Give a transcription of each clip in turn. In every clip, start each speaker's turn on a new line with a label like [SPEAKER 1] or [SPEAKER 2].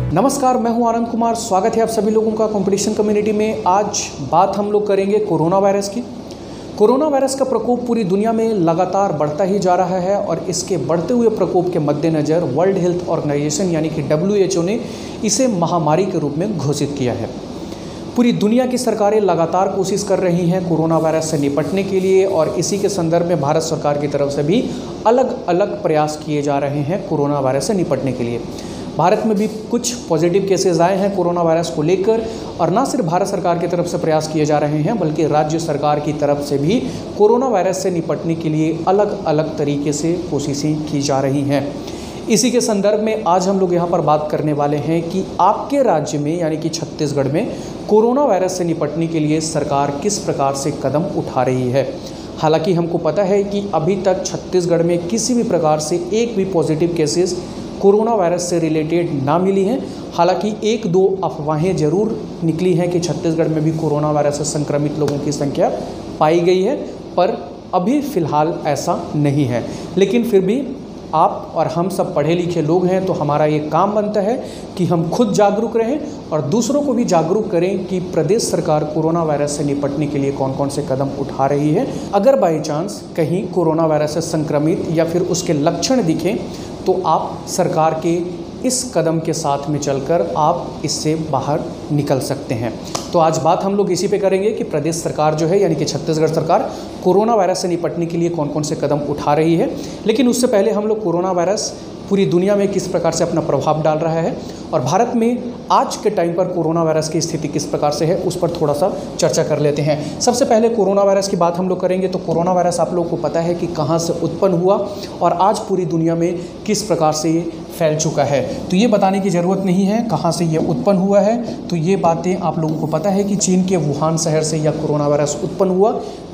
[SPEAKER 1] नमस्कार, मैं हूं आनंद कुमार। स्वागत है आप सभी लोगों का कंपटीशन कम्युनिटी में। आज बात हम लोग करेंगे कोरोना वायरस की। कोरोना वायरस का प्रकोप पूरी दुनिया में लगातार बढ़ता ही जा रहा है और इसके बढ़ते हुए प्रकोप के मद्देनज़र वर्ल्ड हेल्थ ऑर्गेनाइजेशन यानी कि WHO ने इसे महामारी के रूप में घोषित किया है। पूरी दुनिया की सरकारें लगातार कोशिश कर रही हैं कोरोना वायरस से निपटने के लिए और इसी के संदर्भ में भारत सरकार की तरफ से भी अलग अलग प्रयास किए जा रहे हैं कोरोना वायरस से निपटने के लिए। भारत में भी कुछ पॉजिटिव केसेस आए हैं कोरोना वायरस को लेकर और ना सिर्फ भारत सरकार की तरफ से प्रयास किए जा रहे हैं बल्कि राज्य सरकार की तरफ से भी कोरोना वायरस से निपटने के लिए अलग अलग तरीके से कोशिशें की जा रही हैं। इसी के संदर्भ में आज हम लोग यहाँ पर बात करने वाले हैं कि आपके राज्य में यानी कि छत्तीसगढ़ में कोरोना वायरस से निपटने के लिए सरकार किस प्रकार से कदम उठा रही है। हालांकि हमको पता है कि अभी तक छत्तीसगढ़ में किसी भी प्रकार से एक भी पॉजिटिव केसेस कोरोना वायरस से रिलेटेड ना मिली हैं। हालांकि एक दो अफवाहें ज़रूर निकली हैं कि छत्तीसगढ़ में भी कोरोना वायरस से संक्रमित लोगों की संख्या पाई गई है, पर अभी फ़िलहाल ऐसा नहीं है। लेकिन फिर भी आप और हम सब पढ़े लिखे लोग हैं तो हमारा ये काम बनता है कि हम खुद जागरूक रहें और दूसरों को भी जागरूक करें कि प्रदेश सरकार कोरोना वायरस से निपटने के लिए कौन कौन से कदम उठा रही है। अगर बाई चांस कहीं कोरोना वायरस से संक्रमित या फिर उसके लक्षण दिखें तो आप सरकार के इस कदम के साथ में चलकर आप इससे बाहर निकल सकते हैं। तो आज बात हम लोग इसी पे करेंगे कि प्रदेश सरकार जो है यानी कि छत्तीसगढ़ सरकार कोरोना वायरस से निपटने के लिए कौन कौन से कदम उठा रही है। लेकिन उससे पहले हम लोग कोरोना वायरस पूरी दुनिया में किस प्रकार से अपना प्रभाव डाल रहा है और भारत में आज के टाइम पर कोरोना वायरस की स्थिति किस प्रकार से है उस पर थोड़ा सा चर्चा कर लेते हैं। सबसे पहले कोरोना वायरस की बात हम लोग करेंगे तो कोरोना वायरस आप लोगों को पता है कि कहाँ से उत्पन्न हुआ और आज पूरी दुनिया में किस प्रकार से ये फैल चुका है। तो ये बताने की ज़रूरत नहीं है कहाँ से ये उत्पन्न हुआ है, तो ये बातें आप लोगों को पता है कि चीन के वुहान शहर से यह कोरोना वायरस उत्पन्न हुआ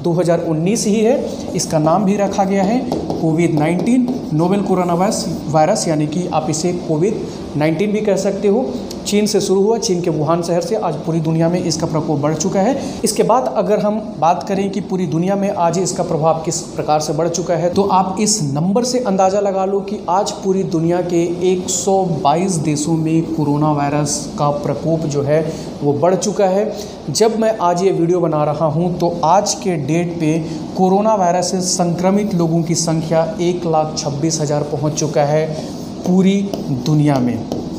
[SPEAKER 1] 2019 ही है। इसका नाम भी रखा गया है कोविड-19 नोवेल कोरोना वायरस यानी कि आप इसे कोविड-19 भी कह सकते हो। चीन से शुरू हुआ, चीन के वुहान शहर से आज पूरी दुनिया में इसका प्रकोप बढ़ चुका है। इसके बाद अगर हम बात करें कि पूरी दुनिया में आज इसका प्रभाव किस प्रकार से बढ़ चुका है तो आप इस नंबर से अंदाज़ा लगा लो कि आज पूरी दुनिया के 122 देशों में कोरोना वायरस का प्रकोप जो है वो बढ़ चुका है। जब मैं आज ये वीडियो बना रहा हूँ तो आज के डेट पे कोरोना वायरस से संक्रमित लोगों की संख्या 1,26,000 पहुँच चुका है पूरी दुनिया में।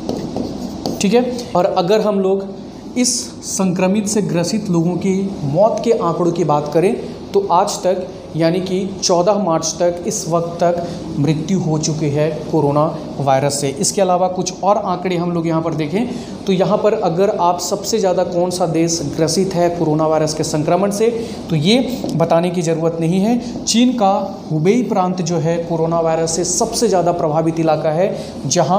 [SPEAKER 1] ठीक है, और अगर हम लोग इस संक्रमित से ग्रसित लोगों की मौत के आंकड़ों की बात करें तो आज तक यानी कि 14 मार्च तक इस वक्त तक मृत्यु हो चुकी है कोरोना वायरस से। इसके अलावा कुछ और आंकड़े हम लोग यहाँ पर देखें तो यहाँ पर अगर आप सबसे ज़्यादा कौन सा देश ग्रसित है कोरोना वायरस के संक्रमण से तो ये बताने की ज़रूरत नहीं है। चीन का हुबेई प्रांत जो है कोरोना वायरस से सबसे ज़्यादा प्रभावित इलाका है जहाँ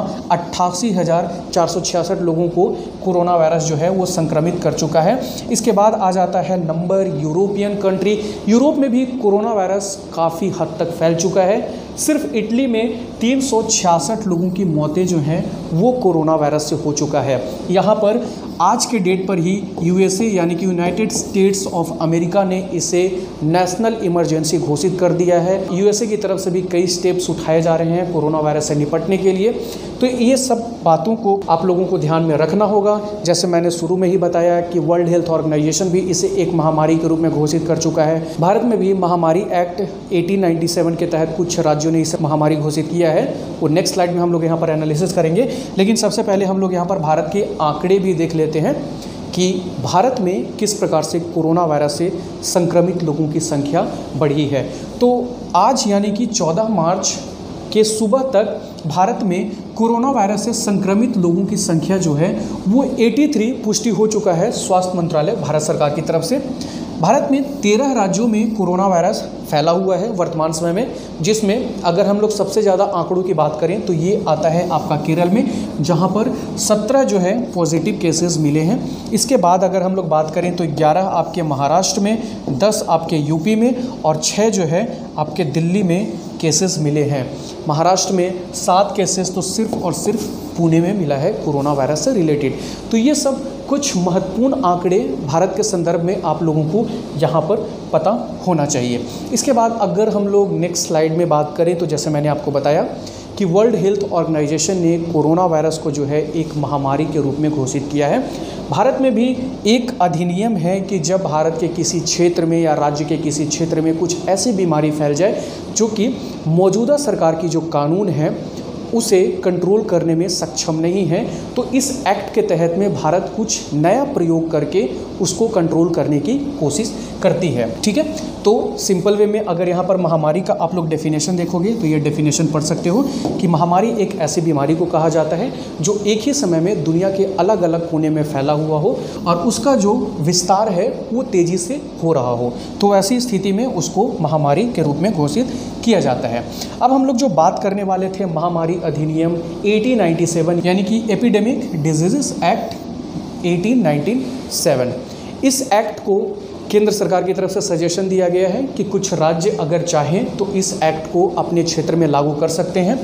[SPEAKER 1] 88,466 लोगों को कोरोना वायरस जो है वो संक्रमित कर चुका है। इसके बाद आ जाता है नंबर यूरोपियन कंट्री। यूरोप में भी कोरोना वायरस काफ़ी हद तक फैल चुका है। सिर्फ इटली में 366 लोगों की मौतें जो हैं वो कोरोना वायरस से हो चुका है। यहाँ पर आज के डेट पर ही USA यानी कि यूनाइटेड स्टेट्स ऑफ अमेरिका ने इसे नेशनल इमरजेंसी घोषित कर दिया है। USA की तरफ से भी कई स्टेप्स उठाए जा रहे हैं कोरोना वायरस से निपटने के लिए। तो ये सब बातों को आप लोगों को ध्यान में रखना होगा। जैसे मैंने शुरू में ही बताया कि वर्ल्ड हेल्थ ऑर्गेनाइजेशन भी इसे एक महामारी के रूप में घोषित कर चुका है। भारत में भी महामारी एक्ट 1897 के तहत कुछ राज्यों ने इसे महामारी घोषित किया है। वो नेक्स्ट स्लाइड में हम लोग यहाँ पर एनालिसिस करेंगे। लेकिन सबसे पहले हम लोग यहाँ पर भारत के आंकड़े भी देख लेते हैं कि भारत में किस प्रकार से कोरोना वायरस से संक्रमित लोगों की संख्या बढ़ी है। तो आज यानी कि 14 मार्च के सुबह तक भारत में कोरोना वायरस से संक्रमित लोगों की संख्या जो है वो 83 पुष्टि हो चुका है स्वास्थ्य मंत्रालय भारत सरकार की तरफ से। भारत में 13 राज्यों में कोरोना वायरस फैला हुआ है वर्तमान समय में, जिसमें अगर हम लोग सबसे ज़्यादा आंकड़ों की बात करें तो ये आता है आपका केरल में जहाँ पर 17 जो है पॉजिटिव केसेस मिले हैं। इसके बाद अगर हम लोग बात करें तो 11 आपके महाराष्ट्र में, 10 आपके यूपी में और 6 जो है आपके दिल्ली में केसेस मिले हैं। महाराष्ट्र में 7 केसेस तो सिर्फ और सिर्फ पुणे में मिला है कोरोना वायरस से रिलेटेड। तो ये सब कुछ महत्वपूर्ण आंकड़े भारत के संदर्भ में आप लोगों को यहाँ पर पता होना चाहिए। इसके बाद अगर हम लोग नेक्स्ट स्लाइड में बात करें तो जैसे मैंने आपको बताया कि वर्ल्ड हेल्थ ऑर्गेनाइजेशन ने कोरोना वायरस को जो है एक महामारी के रूप में घोषित किया है। भारत में भी एक अधिनियम है कि जब भारत के किसी क्षेत्र में या राज्य के किसी क्षेत्र में कुछ ऐसी बीमारी फैल जाए जो कि मौजूदा सरकार की जो कानून है उसे कंट्रोल करने में सक्षम नहीं है, तो इस एक्ट के तहत में भारत कुछ नया प्रयोग करके उसको कंट्रोल करने की कोशिश करती है। ठीक है, तो सिंपल वे में अगर यहाँ पर महामारी का आप लोग डेफिनेशन देखोगे तो ये डेफिनेशन पढ़ सकते हो कि महामारी एक ऐसी बीमारी को कहा जाता है जो एक ही समय में दुनिया के अलग अलग कोने में फैला हुआ हो और उसका जो विस्तार है वो तेज़ी से हो रहा हो, तो ऐसी स्थिति में उसको महामारी के रूप में घोषित किया जाता है। अब हम लोग जो बात करने वाले थे महामारी अधिनियम 1897 यानी कि एपिडेमिक डिजीजेस एक्ट 1897। इस एक्ट को केंद्र सरकार की तरफ से सजेशन दिया गया है कि कुछ राज्य अगर चाहें तो इस एक्ट को अपने क्षेत्र में लागू कर सकते हैं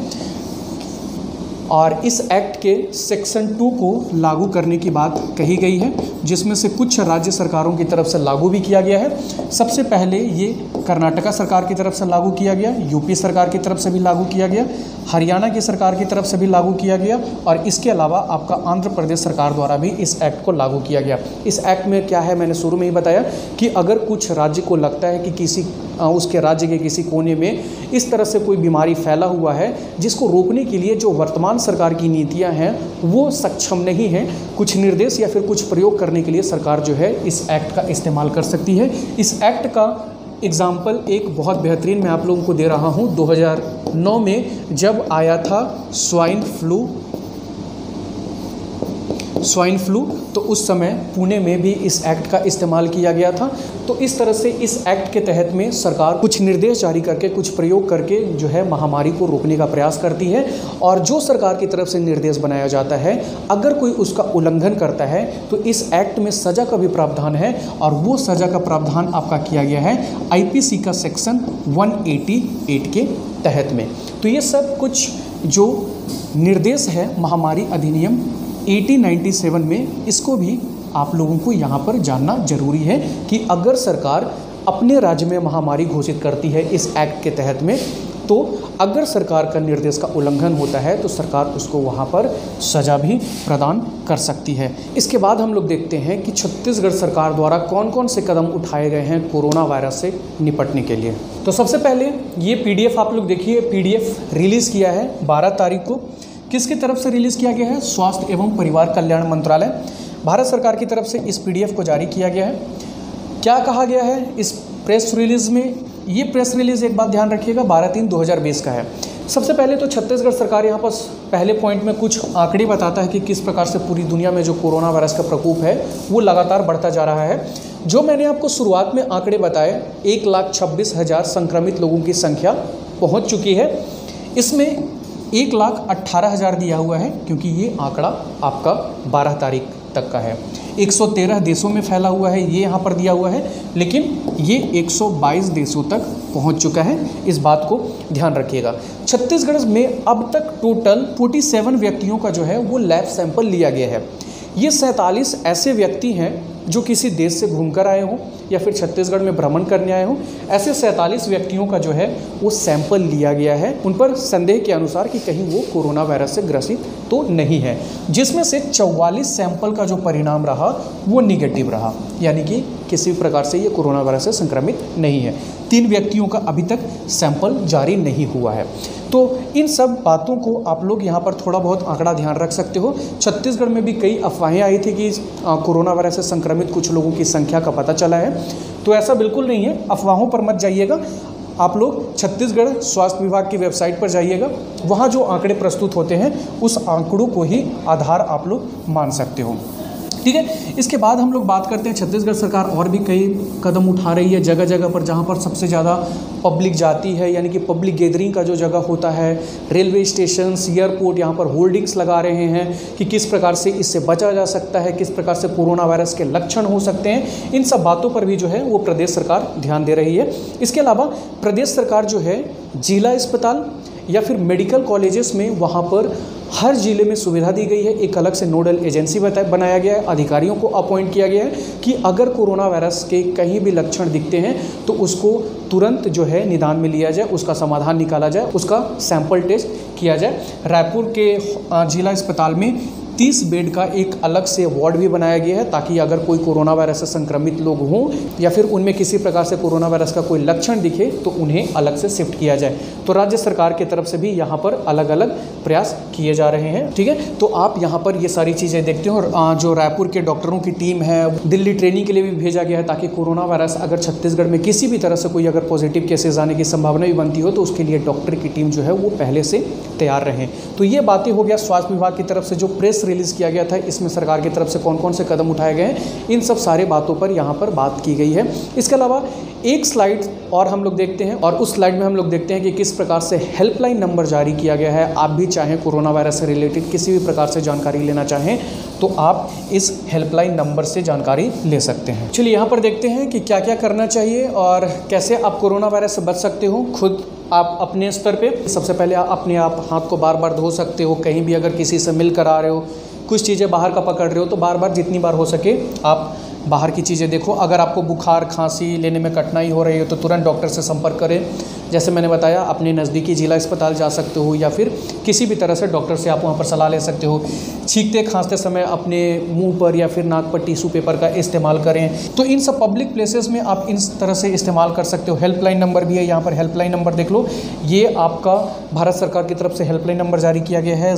[SPEAKER 1] और इस एक्ट के सेक्शन 2 को लागू करने की बात कही गई है, जिसमें से कुछ राज्य सरकारों की तरफ से लागू भी किया गया है। सबसे पहले ये कर्नाटका सरकार की तरफ से लागू किया गया, यूपी सरकार की तरफ से भी लागू किया गया, हरियाणा की सरकार की तरफ से भी लागू किया गया और इसके अलावा आपका आंध्र प्रदेश सरकार द्वारा भी इस एक्ट को लागू किया गया। इस एक्ट में क्या है, मैंने शुरू में ही बताया कि अगर कुछ राज्य को लगता है कि उसके राज्य के किसी कोने में इस तरह से कोई बीमारी फैला हुआ है जिसको रोकने के लिए जो वर्तमान सरकार की नीतियां हैं वो सक्षम नहीं हैं, कुछ निर्देश या फिर कुछ प्रयोग करने के लिए सरकार जो है इस एक्ट का इस्तेमाल कर सकती है। इस एक्ट का एग्ज़ाम्पल एक बहुत बेहतरीन मैं आप लोगों को दे रहा हूं। 2009 में जब आया था स्वाइन फ्लू तो उस समय पुणे में भी इस एक्ट का इस्तेमाल किया गया था। तो इस तरह से इस एक्ट के तहत में सरकार कुछ निर्देश जारी करके कुछ प्रयोग करके जो है महामारी को रोकने का प्रयास करती है और जो सरकार की तरफ से निर्देश बनाया जाता है अगर कोई उसका उल्लंघन करता है तो इस एक्ट में सज़ा का भी प्रावधान है और वो सज़ा का प्रावधान आपका किया गया है आईपीसी का सेक्शन 188 के तहत में। तो ये सब कुछ जो निर्देश है महामारी अधिनियम 1897 में, इसको भी आप लोगों को यहाँ पर जानना जरूरी है कि अगर सरकार अपने राज्य में महामारी घोषित करती है इस एक्ट के तहत में, तो अगर सरकार का निर्देश का उल्लंघन होता है तो सरकार उसको वहाँ पर सज़ा भी प्रदान कर सकती है। इसके बाद हम लोग देखते हैं कि छत्तीसगढ़ सरकार द्वारा कौन कौन से कदम उठाए गए हैं कोरोना वायरस से निपटने के लिए। तो सबसे पहले ये पीडीएफ आप लोग देखिए, पीडीएफ रिलीज़ किया है 12 तारीख को। किसकी तरफ से रिलीज़ किया गया है? स्वास्थ्य एवं परिवार कल्याण मंत्रालय भारत सरकार की तरफ से इस पीडीएफ को जारी किया गया है। क्या कहा गया है इस प्रेस रिलीज़ में? ये प्रेस रिलीज़ एक बात ध्यान रखिएगा 12/3/2020 का है। सबसे पहले तो छत्तीसगढ़ सरकार यहाँ पर पहले पॉइंट में कुछ आंकड़े बताता है कि किस प्रकार से पूरी दुनिया में जो कोरोना वायरस का प्रकोप है वो लगातार बढ़ता जा रहा है। जो मैंने आपको शुरुआत में आंकड़े बताए 1,26,000 संक्रमित लोगों की संख्या पहुँच चुकी है। इसमें 1,18,000 दिया हुआ है क्योंकि ये आंकड़ा आपका 12 तारीख तक का है। 113 देशों में फैला हुआ है ये यहाँ पर दिया हुआ है, लेकिन ये 122 देशों तक पहुँच चुका है, इस बात को ध्यान रखिएगा। छत्तीसगढ़ में अब तक टोटल 47 व्यक्तियों का जो है वो लैब सैंपल लिया गया है। ये 47 ऐसे व्यक्ति हैं जो किसी देश से घूमकर आए हों या फिर छत्तीसगढ़ में भ्रमण करने आए हों। ऐसे 47 व्यक्तियों का जो है वो सैंपल लिया गया है, उन पर संदेह के अनुसार कि कहीं वो कोरोना वायरस से ग्रसित तो नहीं है, जिसमें से 44 सैंपल का जो परिणाम रहा वो निगेटिव रहा, यानी कि किसी प्रकार से ये कोरोना वायरस से संक्रमित नहीं है। 3 व्यक्तियों का अभी तक सैंपल जारी नहीं हुआ है। तो इन सब बातों को आप लोग यहाँ पर थोड़ा बहुत आंकड़ा ध्यान रख सकते हो। छत्तीसगढ़ में भी कई अफवाहें आई थी कि कोरोना वायरस से संक्रमित कुछ लोगों की संख्या का पता चला है, तो ऐसा बिल्कुल नहीं है, अफवाहों पर मत जाइएगा। आप लोग छत्तीसगढ़ स्वास्थ्य विभाग की वेबसाइट पर जाइएगा, वहाँ जो आंकड़े प्रस्तुत होते हैं उस आंकड़ों को ही आधार आप लोग मान सकते हो। ठीक है, इसके बाद हम लोग बात करते हैं छत्तीसगढ़ सरकार और भी कई कदम उठा रही है जगह जगह पर जहाँ पर सबसे ज़्यादा पब्लिक जाती है, यानी कि पब्लिक गैदरिंग का जो जगह होता है, रेलवे स्टेशन, एयरपोर्ट, यहाँ पर होल्डिंग्स लगा रहे हैं कि किस प्रकार से इससे बचा जा सकता है, किस प्रकार से कोरोना वायरस के लक्षण हो सकते हैं। इन सब बातों पर भी जो है वो प्रदेश सरकार ध्यान दे रही है। इसके अलावा प्रदेश सरकार जो है जिला अस्पताल या फिर मेडिकल कॉलेजेस में वहाँ पर हर ज़िले में सुविधा दी गई है। एक अलग से नोडल एजेंसी बनाया गया है, अधिकारियों को अपॉइंट किया गया है कि अगर कोरोना वायरस के कहीं भी लक्षण दिखते हैं तो उसको तुरंत जो है निदान में लिया जाए, उसका समाधान निकाला जाए, उसका सैंपल टेस्ट किया जाए। रायपुर के जिला अस्पताल में 30 बेड का एक अलग से वार्ड भी बनाया गया है ताकि अगर कोई कोरोना वायरस से संक्रमित लोग हों या फिर उनमें किसी प्रकार से कोरोना वायरस का कोई लक्षण दिखे तो उन्हें अलग से शिफ्ट किया जाए। तो राज्य सरकार की तरफ से भी यहाँ पर अलग अलग प्रयास किए जा रहे हैं। ठीक है, तो आप यहाँ पर ये सारी चीज़ें देखते हो। और जो रायपुर के डॉक्टरों की टीम है, दिल्ली ट्रेनिंग के लिए भी भेजा गया है ताकि कोरोना वायरस अगर छत्तीसगढ़ में किसी भी तरह से कोई अगर पॉजिटिव केसेस आने की संभावना भी बनती हो तो उसके लिए डॉक्टर की टीम जो है वो पहले से तैयार रहें। तो ये बातें हो गया स्वास्थ्य विभाग की तरफ से जो प्रेस रिलीज़ किया गया था, इसमें सरकार की तरफ से कौन कौन से कदम उठाए गए हैं, इन सब सारे बातों पर यहाँ पर बात की गई है। इसके अलावा एक स्लाइड और हम लोग देखते हैं और उस स्लाइड में हम लोग देखते हैं कि किस प्रकार से हेल्पलाइन नंबर जारी किया गया है। आप भी चाहें कोरोना वायरस से रिलेटेड किसी भी प्रकार से जानकारी लेना चाहें तो आप इस हेल्पलाइन नंबर से जानकारी ले सकते हैं। चलिए यहाँ पर देखते हैं कि क्या क्या करना चाहिए और कैसे आप कोरोना वायरस से बच सकते हो खुद आप अपने स्तर पे। सबसे पहले अपने आप हाथ को बार बार धो सकते हो। कहीं भी अगर किसी से मिल कर आ रहे हो, कुछ चीज़ें बाहर का पकड़ रहे हो तो बार बार जितनी बार हो सके आप बाहर की चीज़ें देखो। अगर आपको बुखार खांसी लेने में कठिनाई हो रही है तो तुरंत डॉक्टर से संपर्क करें। जैसे मैंने बताया अपने नज़दीकी जिला अस्पताल जा सकते हो या फिर किसी भी तरह से डॉक्टर से आप वहाँ पर सलाह ले सकते हो। छींकते खांसते समय अपने मुंह पर या फिर नाक पर टिश्यू पेपर का इस्तेमाल करें। तो इन सब पब्लिक प्लेसेस में आप इन तरह से इस्तेमाल कर सकते हो। हेल्पलाइन नंबर भी है, यहाँ पर हेल्पलाइन नंबर देख लो। ये आपका भारत सरकार की तरफ से हेल्पलाइन नंबर जारी किया गया है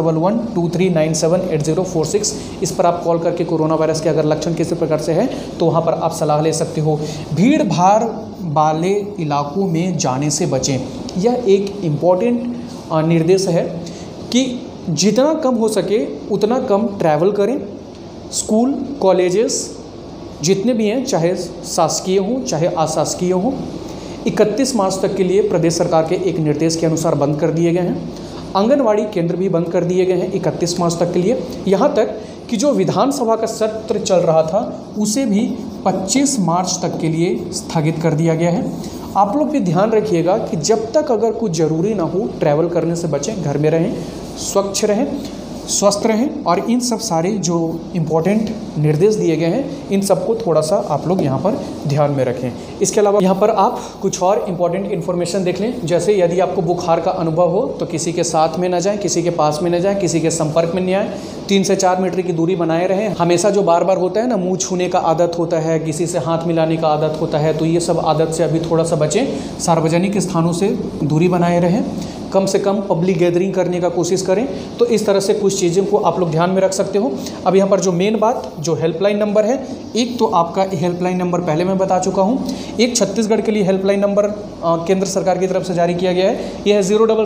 [SPEAKER 1] 011-2397-8046। इस पर आप कॉल करके कोरोना वायरस के अगर लक्षण किसी प्रकार से है तो वहाँ पर आप सलाह ले सकते हो। भीड़ भाड़ वाले इलाकों में जाने से बचें। यह एक इम्पॉर्टेंट निर्देश है कि जितना कम हो सके उतना कम ट्रैवल करें। स्कूल कॉलेजेस जितने भी हैं, चाहे शासकीय हों चाहे अशासकीय हों, 31 मार्च तक के लिए प्रदेश सरकार के एक निर्देश के अनुसार बंद कर दिए गए हैं। आंगनवाड़ी केंद्र भी बंद कर दिए गए हैं 31 मार्च तक के लिए। यहाँ तक कि जो विधानसभा का सत्र चल रहा था उसे भी 25 मार्च तक के लिए स्थगित कर दिया गया है। आप लोग भी ध्यान रखिएगा कि जब तक अगर कुछ ज़रूरी ना हो ट्रैवल करने से बचें, घर में रहें, स्वच्छ रहें, स्वस्थ रहें। और इन सब सारे जो इम्पोर्टेंट निर्देश दिए गए हैं इन सबको थोड़ा सा आप लोग यहाँ पर ध्यान में रखें। इसके अलावा यहाँ पर आप कुछ और इम्पोर्टेंट इन्फॉर्मेशन देख लें। जैसे यदि आपको बुखार का अनुभव हो तो किसी के साथ में ना जाएं, किसी के पास में ना जाएं, किसी के संपर्क में नहीं आए। 3 से 4 मीटर की दूरी बनाए रहें। हमेशा जो बार बार होता है ना, मुँह छूने का आदत होता है, किसी से हाथ मिलाने का आदत होता है, तो ये सब आदत से अभी थोड़ा सा बचें। सार्वजनिक स्थानों से दूरी बनाए रहें, कम से कम पब्लिक गैदरिंग करने का कोशिश करें। तो इस तरह से कुछ चीज़ों को आप लोग ध्यान में रख सकते हो। अब यहाँ पर जो मेन बात, जो हेल्पलाइन नंबर है, एक तो आपका हेल्पलाइन नंबर पहले मैं बता चुका हूँ, एक छत्तीसगढ़ के लिए हेल्पलाइन नंबर केंद्र सरकार की तरफ से जारी किया गया है, यह है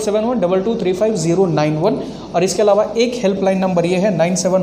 [SPEAKER 1] 07712235091। और इसके अलावा एक हेल्पलाइन नंबर ये है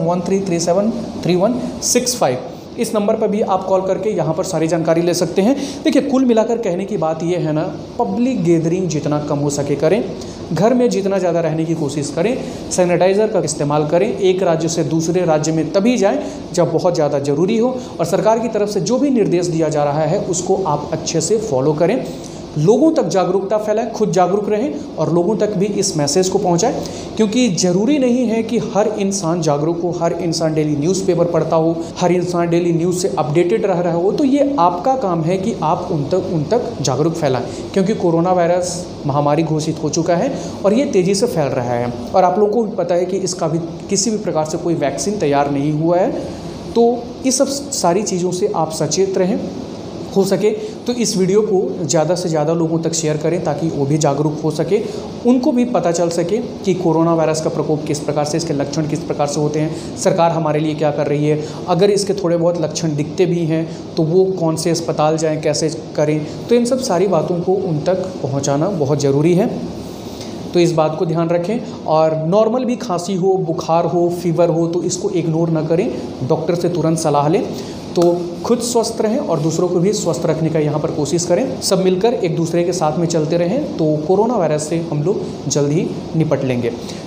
[SPEAKER 1] 9713373165। इस नंबर पर भी आप कॉल करके यहाँ पर सारी जानकारी ले सकते हैं। देखिए, कुल मिलाकर कहने की बात ये है ना, पब्लिक गैदरिंग जितना कम हो सके करें, घर में जितना ज़्यादा रहने की कोशिश करें, सैनिटाइज़र का इस्तेमाल करें। एक राज्य से दूसरे राज्य में तभी जाएं जब बहुत ज़्यादा ज़रूरी हो। और सरकार की तरफ से जो भी निर्देश दिया जा रहा है उसको आप अच्छे से फॉलो करें। लोगों तक जागरूकता फैलाएं, खुद जागरूक रहें और लोगों तक भी इस मैसेज को पहुंचाएं। क्योंकि ज़रूरी नहीं है कि हर इंसान जागरूक हो, हर इंसान डेली न्यूज़पेपर पढ़ता हो, हर इंसान डेली न्यूज़ से अपडेटेड रह रहा हो। तो ये आपका काम है कि आप उन तक जागरूक फैलाएं। क्योंकि कोरोना वायरस महामारी घोषित हो चुका है और ये तेज़ी से फैल रहा है और आप लोगों को भी पता है कि इसका भी किसी भी प्रकार से कोई वैक्सीन तैयार नहीं हुआ है। तो इस सब सारी चीज़ों से आप सचेत रहें। हो सके तो इस वीडियो को ज़्यादा से ज़्यादा लोगों तक शेयर करें ताकि वो भी जागरूक हो सके, उनको भी पता चल सके कि कोरोना वायरस का प्रकोप किस प्रकार से, इसके लक्षण किस प्रकार से होते हैं, सरकार हमारे लिए क्या कर रही है। अगर इसके थोड़े बहुत लक्षण दिखते भी हैं तो वो कौन से अस्पताल जाएं, कैसे करें। तो इन सब सारी बातों को उन तक पहुँचाना बहुत ज़रूरी है। तो इस बात को ध्यान रखें। और नॉर्मल भी खांसी हो, बुखार हो, फीवर हो तो इसको इग्नोर ना करें, डॉक्टर से तुरंत सलाह लें। तो खुद स्वस्थ रहें और दूसरों को भी स्वस्थ रखने का यहाँ पर कोशिश करें। सब मिलकर एक दूसरे के साथ में चलते रहें तो कोरोना वायरस से हम लोग जल्द ही निपट लेंगे। ठीक है।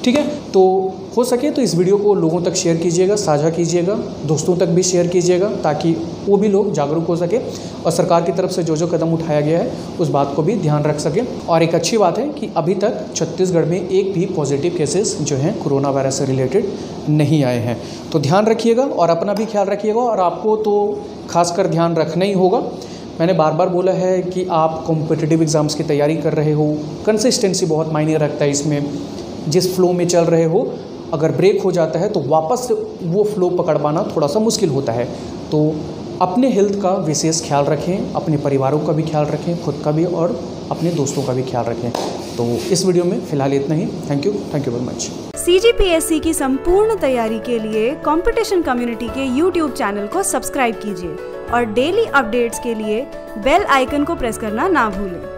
[SPEAKER 1] तो हो सके तो इस वीडियो को लोगों तक शेयर कीजिएगा, साझा कीजिएगा, दोस्तों तक भी शेयर कीजिएगा, ताकि वो भी लोग जागरूक हो सके और सरकार की तरफ से जो कदम उठाया गया है उस बात को भी ध्यान रख सकें। और एक अच्छी बात है कि अभी तक छत्तीसगढ़ में एक भी पॉजिटिव केसेस जो हैं कोरोना वायरस से रिलेटेड नहीं आए हैं। तो ध्यान रखिएगा और अपना भी ख्याल रखिएगा, और आपको तो खासकर ध्यान रखना ही होगा। मैंने बार बार बोला है कि आप कॉम्पिटिटिव एग्ज़ाम्स की तैयारी कर रहे हो, कंसिस्टेंसी बहुत मायने रखता है इसमें। जिस फ्लो में चल रहे हो अगर ब्रेक हो जाता है तो वापस से वो फ्लो पकड़ पाना थोड़ा सा मुश्किल होता है। तो अपने हेल्थ का विशेष ख्याल रखें, अपने परिवारों का भी ख्याल रखें, खुद का भी और अपने दोस्तों का भी ख्याल रखें। तो इस वीडियो में फ़िलहाल इतना ही। Thank you very much.
[SPEAKER 2] CGPSC की संपूर्ण तैयारी के लिए कंपटीशन कम्युनिटी के YouTube चैनल को सब्सक्राइब कीजिए और डेली अपडेट्स के लिए बेल आइकन को प्रेस करना ना भूलें।